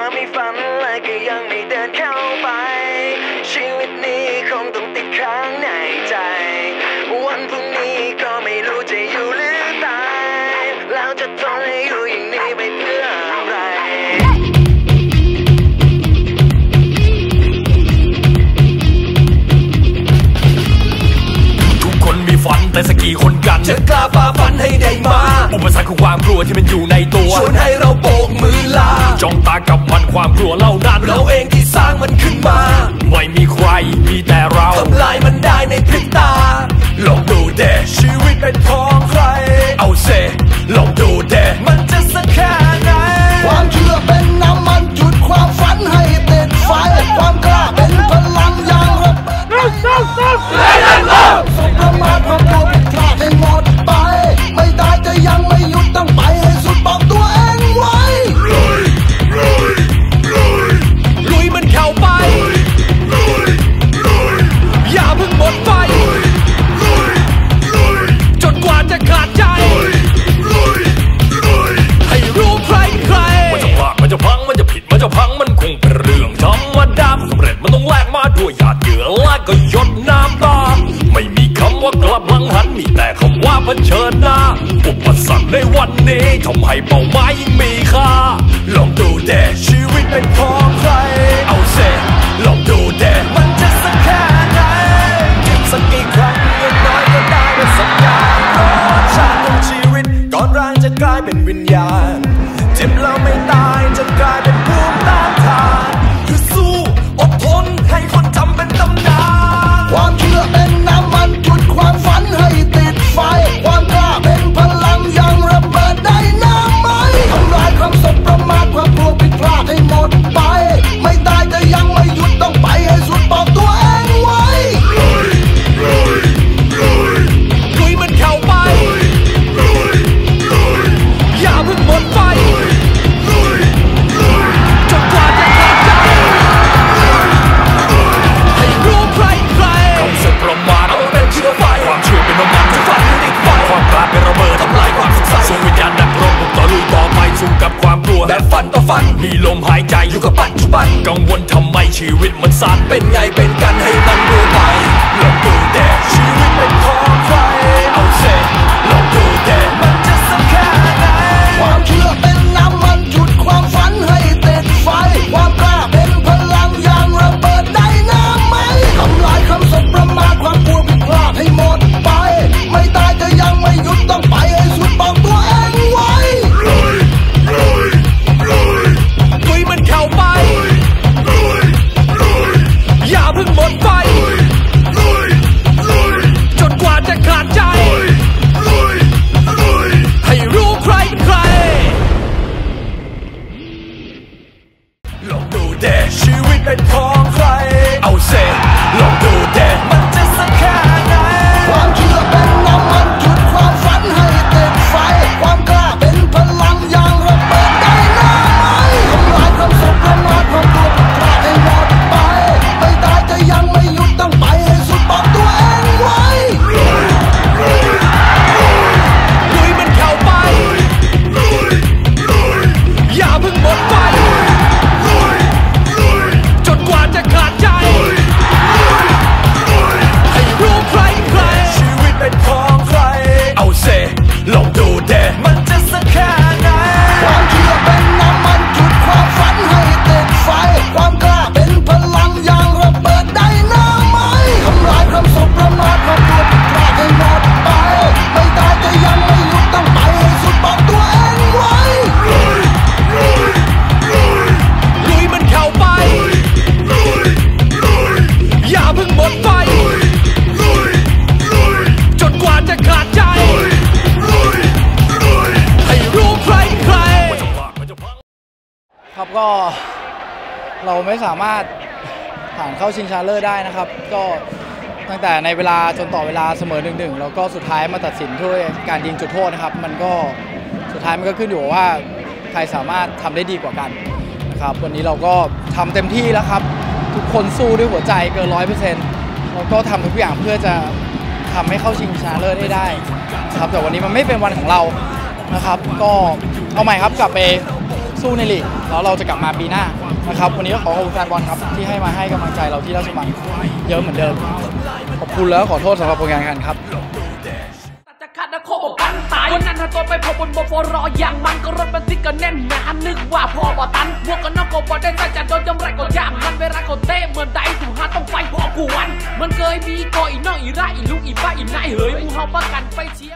ความไม่ฝันและก็ยังไม่เดินเข้าไปชีวิตนี้คงต้องติดค้างในใจวันพรุ่งนี้ก็ไม่รู้จะอยู่หรือตายแล้วจะทนให้อยู่อย่างนี้ไปเพื่ออะไรมีฝันแต่สักกี่คนกันจะกล้าฝ่าฟันให้ได้มาอุปสรรคของความกลัวที่มันอยู่ในตัวชวนให้เราโบกมือลาจ้องตากับมันความกลัวเหล่านั้นเราเองที่สร้างมันขึ้นมาไม่มีใครมีแต่เราทำลายมันได้ในพริบตาลองดูเดชีวิตเป็นของใครเอาเซลองดูเดมันจะสักแค่ไหนความเชื่อเป็นน้ำมันจุดความฝันให้ติดไฟความกล้าเป็นพลังอย่างระเบิดสบประมาทความกลัวผิดพลาดให้หมดไปไม่ได้แต่ยังไม่หยุดต้องไปให้สุดบอกตัวเองไว้ลุยมันเข้าไปอย่าเพิ่งหมดไฟจนกว่าจะขาดใจให้รู้ใครมันจะพลาดมันจะพังมันจะผิดมันจะพังมันคงเป็นเรื่องธรรมดาสำเร็จมันต้องแลกมาด้วยหยาดเหงื่อและก็หยดน้ำตาไม่มีคำว่ากลับหลังหันมีแต่คำว่าเผชิญหน้าอุปสรรคในวันนี้ทำให้เป้าหมายยิ่งมีค่าลองดูเดชีวิตเป็นของใครเอาเซลองดูเดมันจะสักแค่ไหนเก็บสักกี่ครั้งอย่างน้อยก็ได้เป็นสัญญาณรสชาติของชีวิตก่อนร่างจะกลายเป็นวิญญาณเจ็บแล้วไม่ตายจะกลายเป็นภูมิต้านทานคือสู้อดทนให้คนทำเป็นตำนานความเชื่อเป็นน้ำมันจุดความฝันให้ติดไฟความกล้าเป็นพลังอย่างระเบิดได้น้ำไหมทำลายความสบประมาทความกลัวผิดพลาดให้หมดไปไม่ได้แต่ยังไม่หยุดต้องไปให้สุดบอกตัวเองไว้ลุยมันเข้าไปอย่าเพิ่งหมดไฟจนกว่าจะขาดใจให้รู้ใครความสบประมาทเอาเป็นเชื้อไฟความเชื่อเป็นน้ำมันจะฝันติดไฟความกล้าเป็นระเบิดทำลายความสงสัยส่งวิญญาณนักรบต่อลุยต่อไปสู้กับความกลัวแบบฟันต่อฟันมีลมหายใจอยู่กับปัจจุบันกังวลทำไมชีวิตมันสั้นเป็นไงเป็นกันให้มันดูไปลองดูแต่ชีวิตเป็นของใครเอาเซลองดูแต่มันจะสักแค่ไหนความเชื่อเป็นน้ำมันจุดความฝันให้ติดไฟความกล้าเป็นพลังอย่างระเบิดได้น้ำไหมทำลายคำสบประมาทความกลัวผิดพลาดให้หมดไปไม่ได้แต่ยังไม่หยุดต้องไปให้สุดบอกตัวเองไว้ลุยมันเข้าไปอย่าเพิ่งหมดไฟจนกว่าจะขาดใจให้รู้ใครเป็นใครลองดูเดชีวิตเป็นของใครเอาเซลองดูเดมันจะสักแค่ไหนความเชื่อเป็นน้ำมันจุดความฝันให้ติดไฟความกล้าเป็นพลังอย่างระเบิดได้น้ำไหมทำลายความสบประมาทความกลัวผิดพลาดให้หมดไปไม่ได้แต่ยังไม่หยุดต้องไปให้สุดบอกตัวเองไว้ลุยมันเข้าไปอย่าเพิ่งหมดไฟจนกว่าจะขาดใจให้รู้ใครชีวิตเป็นของใครเอาเซลองดูเดมันจะสักแค่ไหนความเชื่อเป็นน้ำมันจุดความฝันให้ติดไฟความกล้าเป็นพลังอย่างระเบิดได้น้ำไหมทำลายความสบประมาทความกลัวผิดพลาดให้หมดไปไม่ได้แต่ยังไม่หยุดต้องไปให้สุดบอกตัวเองไว้ลุยมันเข้าไปอย่าเพิ่งหมดไฟจนกว่าจะขาดใจให้รู้ใครครับก็เราไม่สามารถผ่านเข้าชิงชนะเลิศได้นะครับก็ตั้งแต่ในเวลาจนต่อเวลาเสมอ 1-1แล้วก็สุดท้ายมาตัดสินด้วยการยิงจุดโทษนะครับมันก็สุดท้ายมันก็ขึ้นอยู่ว่าใครสามารถทำได้ดีกว่ากันนะครับวันนี้เราก็ทำเต็มที่แล้วครับทุกคนสู้ด้วยหัวใจเกิน 100% แล้วก็ทำทุกอย่างเพื่อจะทำให้เข้าชิงชนะเลิศให้ได้ครับแต่วันนี้มันไม่เป็นวันของเรานะครับก็เอาใหม่ครับกลับไปสู้ในลีกแล้วเราจะกลับมาปีหน้านะครับวันนี้ก็ขอขอบคุณแฟนบอลครับที่ให้มาให้กำลังใจเราที่ราชมังเยอะเหมือนเดิมขอบคุณแล้วขอโทษสำหรับผลงานกันครับจะขัดนะโคบกันตายวันนั้นถ้าตัวไปพบบนบรออย่างมันก็รถมันติดกันแน่นงานนึกว่าพอบอตันพวกกันนอกก็บอได้แต่จะโดนจำไรก็ย่างมันเวลาเขาเตะเหมือนใดถูกหาต้องไปพอกูวันมันเคยมีก็อีน้องอีไรอีลุงอีป้าอีนายเฮ้ยมูเฮาประกันไปเชีย